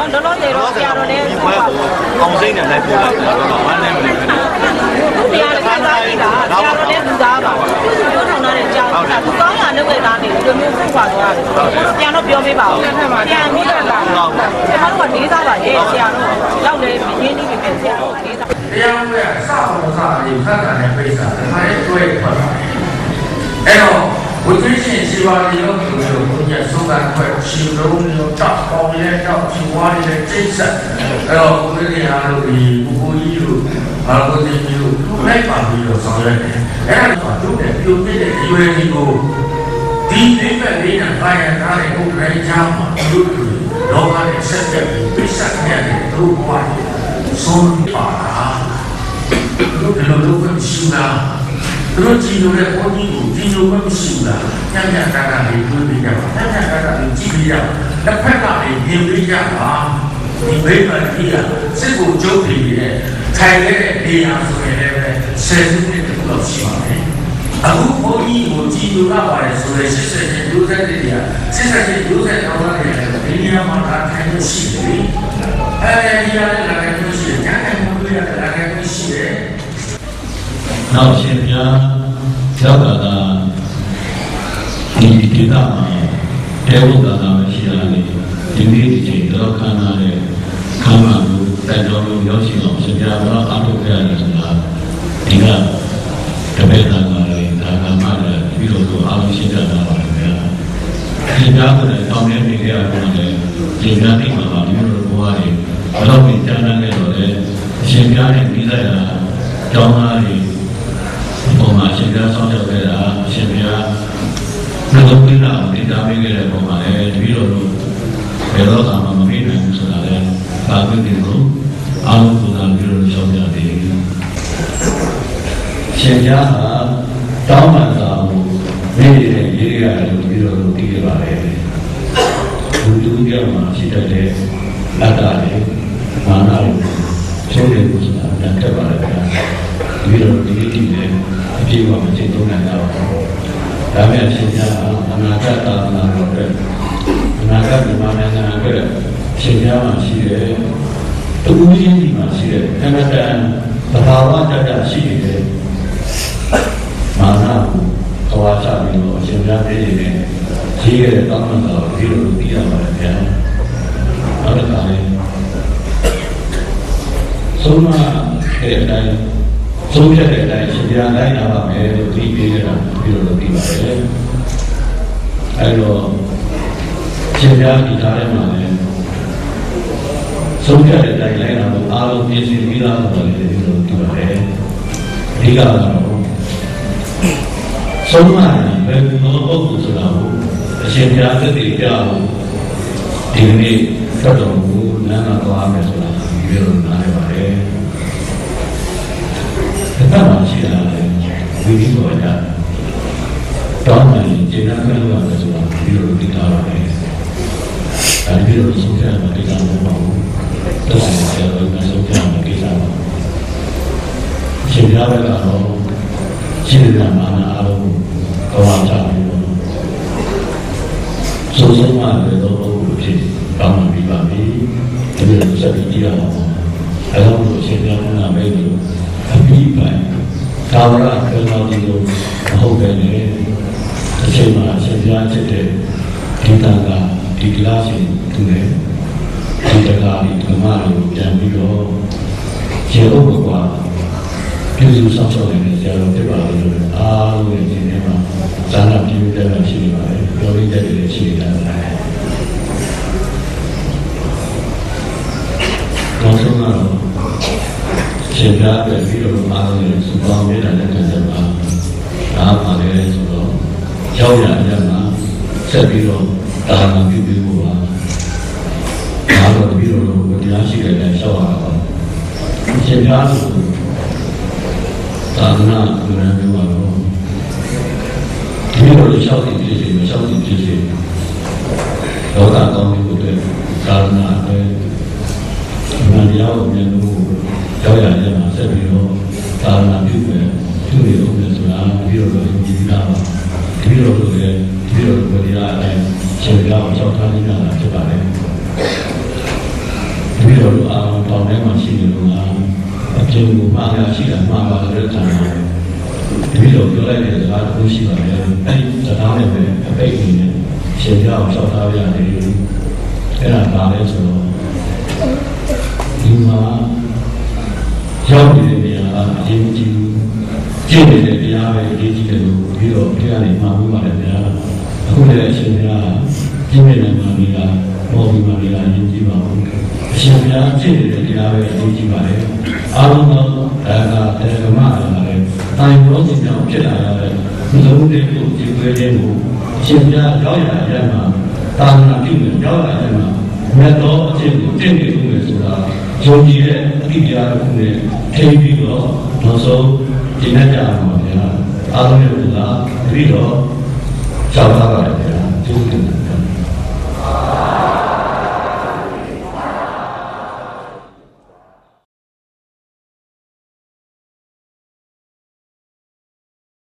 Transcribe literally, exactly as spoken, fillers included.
လောလောဆယ်တော့ဆရာတော်လည်းဆက်ပါအောင်စိမ့်နဲ့လိုက်ပို့လိုက်တာတော့ဝမ်းနေမယ်ဆရာလည်းဆက်သားနေတာဆရာတော်လည်းသူသားပါပြောထောင်ထားတဲ့ကြောင်းသူကောင်းတာလုပ်ခဲ့သားနေဒီလိုမျိုးဆက်ပါသွားတယ်ပြန်တော့ပြောပေးပါဦးပြန်ပြီးတော့လာတာကျွန်တော်တို့ကလေးစားပါရဲ့ဆရာတော်ရောက်တယ်ရင်းနှီးပြီပဲဆရာတော်လေးစားတရားဝင်အစအောင်အစလေးဖတ်တာနဲ့ပိတ်တာဒါမှလည်းတွဲထွက်လာတယ်အဲ့တော့ဝိသေရှင်ရှိပါလေရောဒီလိုဘုရားဆုံးတာခွဲရှင်လုံးရောတောက်ပေါင်းရဲတောက်ချီဝါရဲကျိတ်ဆက်အဲ့တော့ဘုရားအားလို့ဒီဘုဘကြီးတို့ဘာလို့ဒီလိုလိုက်ပါပြီးတော့ဆောင်ရွက်တယ်အဲ့ဒါကတို့တဲ့ပြုတ်တဲ့ရွယ်ကြီးကိုဒီအိမ်မက်လေးနဲ့ပါရထားတဲ့ဘုရားချမ်းမှာတို့လောကနဲ့ဆက်သက်ပြီးပိဿတ်နဲ့တို့ဘဝဆုံးပါတာတို့ဒီလိုလုပ်လို့ရှိတာတို့ကြည့်လို့တဲ့ဘုန်းကြီးကိုကြည့်လို့မရှိဘူးလားညံ့ညံ့တာတာလေးတွေ့ပြီးကြပါညံ့ညံ့တာတာလေးကြည့်ပြီးကြပါလက်ဖက်ကလေးမြင်ပြီးကြပါဒီဘိဗံကြီးကစစ်ကိုကြုတ်ပြီးတဲ့ထိုင်ခဲ့တဲ့နေရာဆိုရင်လည်းဆယ်စုနှစ်လောက်ရှိပါမယ်အခုဘုန်းကြီးကိုကြည့်လို့ရပါတယ်ဆိုရင်စစ်စစ်ချင်းဒုစရိုက်တွေကစစ်စစ်ချင်းဒုစရိုက်တော်လာတယ်ဒီနေရာမှာထားထိုင်လို့ရှိတယ်အဲဒီနေရာလည်းလာခဲ့လို့ရှိတယ်ညံ့ညံ့မှုတွေလည်းလာခဲ့လို့ရှိတယ်နောက်ရှင်ပြားရောက်တာကဒီဒေသမှာတေဝတာသာမရှိရလေဒီနေ့ဒီချိန်တော့ခန္ဓာနဲ့ခန္ဓာကိုတိုက်တော်လို့ရောက်ရှိအောင်ရှင်ပြားတော့အားထုတ်ကြရတယ်ဆိုတာဒီကတပည့်သားကလည်းဒါကမှလည်းပြီးတော့သူအားလုံးရှင်းပြတာပါဗျာရှင်ပြားကလည်းတောင်းနေနေကြရတယ်ဒီကနေ့မှာဒီလိုဘဝတွေဘယ်လိုပြန်ကြမ်းနေတော့လဲရှင်ပြားနဲ့ပြီးလိုက်တာကျောင်းသားတွေပုံမှာရှင်ပြားဆောင်ရောက်ခဲ့တာရှင်ပြားနှလုံးသွင်းတာကိုတင်ပြခဲ့တဲ့ပုံမှာလည်းတပည့်တော်တို့ဘယ်တော့မှမမေ့နိုင်ဘူးဆိုတာလည်းသာသနာ့ကိုအားလုံးကိုယ်စားပြီးတော့ရှင်းပြတယ်ရှင်ပြားဟာတောင်းပန်တာကိုမိမိရဲ့ရေးရတယ်လို့ပြီးတော့သိခဲ့ပါတယ်ဘုသူပြောင်းမှာရှိတဲ့လက်တာတွေမာနတွေချိုးတယ်ဆိုတာတန်တက်ပါလေဗျာပြီးတော့ဒီလိုတည်တယ်အပြေအဝမချိန်သုံးနိုင်တော့ဒါမဲ့အရှင်ပြားအနာဂတ်သာသနာတော်တဲ့အနာဂတ်မြန်မာနိုင်ငံအတွက်ရှင်ပြားမှာရှိတဲ့တူဦးချင်းဒီမှာရှိတဲ့အမတန်သဘာဝတတရှိနေတဲ့မာနကိုကြွားချပြီးတော့အရှင်ပြားပြည်နေတဲ့ကြီးရဲ့တောင်းပန်တော်ဒီလိုတည်ရပါတယ်ဗျာနောက်တစ်ခါလေးဆုံးမတဲ့အတိုင်းဆုံးဖြတ်တဲ့အတိုင်းရှင်ပြားလိုက်လာပါမယ်လို့ဒီပြေးကြတာပြီးတော့ပြီးပါတယ်အဲတော့ရှင်ပြားဒီသားထဲမှာလည်းဆုံးဖြတ်တဲ့အတိုင်းလိုက်လာလို့အားလုံးပြည့်စုံပြီးသားဆိုတော့လည်းဒီလိုပြီးပါတယ်အဓိကတော့ဆုံးမတယ်ဘယ်လိုပုဂ္ဂိုလ်ဆိုတာကိုအရှင်ပြားသက်တည်ပြဖို့ဒီနေ့သက်တော်ကိုနာနာသွားမယ်ဆိုတာဒီလိုနားလည်ပါတယ်ဒါမှရှိတာလေဝိဓိပေါ်ကြတောင်းတယ်ကျေနပ်ကြလို့ရတယ်ဆိုတာဒီလိုသိတာပါပဲအဲဒီလိုဆုံးဖြတ်မှတိကျမဟုတ်ဘူးတော်တော်ဆရာတော်ကဆုံးဖြတ်မှကိစ္စပါရှင်ပြားကတော့ရှိတဲ့မာနအားလုံးကိုကောင်းချပြီးတော့စိုးစိုးမှလည်းတော့ဘုရားဖြစ်တောင်းပြီးပါပြီဒီလိုစပြီးကြည့်ရအောင်အဲဒါကိုရှင်ပြားကပဲလို့အပြီးပိုင်းကာဝရခေလောဒီလိုမဟုတ်ပဲလေအချိန်မှာရှင်ပြားဖြစ်တဲ့ဒီတန်ကဒီကလာရှင်သူလည်းဒီတကားဒီဓမ္မကိုပြန်ပြီးတော့ကျေဥပ္ပကွာပြုစုဆောင်ရှောက်နေတဲ့ဆရာတော်ဖြစ်ပါလို့အားလုံးရဲ့ဒီနေ့မှာဇာနာပြုတဲ့ရှိနေပါတယ်ပြောရတဲ့တွေရှိနေတယ်တော့ဆုံးတော့ရှင်ပြားပဲပြီးတော့အားလုံးရဲ့စူပေါင်းနေတဲ့လက်ခံချက်ပါဒါပါလေဆိုတော့ရောက်ရရမှာဆက်ပြီးတော့တာနာပြုပြီးဖို့ပါဒါတော့ပြီးတော့တရားရှိတဲ့ရှောက်ရတာပါရှင်ပြားဆိုသာသနာ့လူရန်မျိုးပါတော့ဒီလိုလျှောက်စီဖြစ်စေမလျှောက်စီဖြစ်စေလောကကောင်းမှုတွေသာသနာ့အတွက်ဉာဏ်တရားကိုမြင်လို့ရောက်ရရမှာဆက်ပြီးတော့သာသနာပြုမယ်ပြုရအောင်မယ်ဆိုတာဒီလိုလိုကြည့်တာပါဒီလိုလိုလည်းဒီလိုလိုတရားအတိုင်းရှင်ပြားကိုလျှောက်ထားနေတာဖြစ်ပါတယ်ထဲမှာရှိနေလို့ကအကျဉ်းကိုမှားရရှိတာမှားပါတဲ့ခံရတယ်ဒီလိုပြောလိုက်တဲ့စကားတစ်ခုရှိပါတယ်အဲ့ဒီစကားနဲ့ပဲအပိတ်နေတယ်ရှင်ပြအောင်လျှောက်ထားရတယ်အဲ့ဒါပါလဲဆိုတော့ဒီမှာရောက်နေတဲ့နေရာကအရေးကြီးကျင့်နေတဲ့တရားပဲအရေးကြီးတယ်လို့ပြီးတော့ဒီကနေမှာပြီးပါတယ်ဗျာအခုလည်းအရှင်ပြကျင့်နေတဲ့မှာနေတာပေါ်ပြီးမှနေတာအရေးကြီးပါဘူးအရှင်ပြကျင့်နေတဲ့တရားပဲအရေးကြီးပါတယ်အားလုံးသောဒါကတေကမလာတယ်တိုင်ရောစီကြောင့်ဖြစ်လာရတဲ့ဒီလိုတွေကိုဒီွယ်ခြင်းကိုအရှင်ပြရောက်ရတဲ့မှာတာနာပြုလို့ရောက်လာတဲ့မှာမြတ်သောအကျင့်ကိုတင့်တယ်လို့ဆိုတာယုံကြည်တဲ့အတိတရားတစ်ခုနဲ့ထိပြီးတော့နောက်ဆုံးဒီနေ့ကြအောင်ပါဗျာအားလုံးရဲ့ဘုရားပြီးတော့ကြောက်သားပါတယ်ဗျာကျေးဇူးတင်